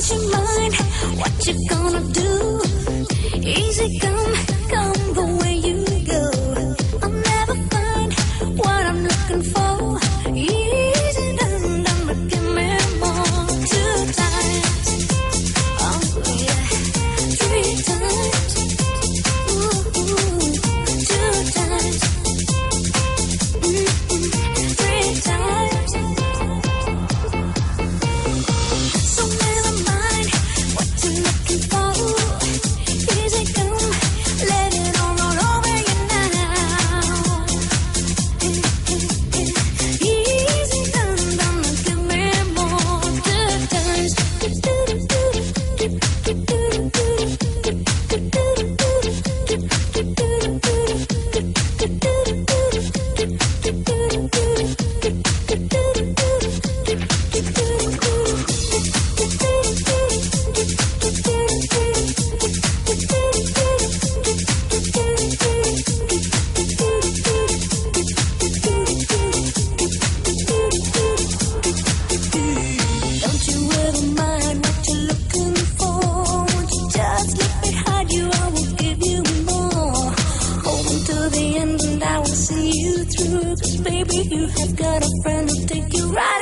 your mind. What you gonna do? Easy come, come the way you go. I'll never find what I'm looking for. Easy done, done, but give me more. 2 times, oh yeah, 3 times, ooh, 2 times, 3 times. So never mind what you're looking for. Easy come, let it all roll over you now. Easy done, done, give me more. 2 times. Don't you ever mind what you're looking for. Won't you just let me hide you? I will give you more. Hold on to the end and I will see you through. 'Cause baby, you have got a friend who'll take you right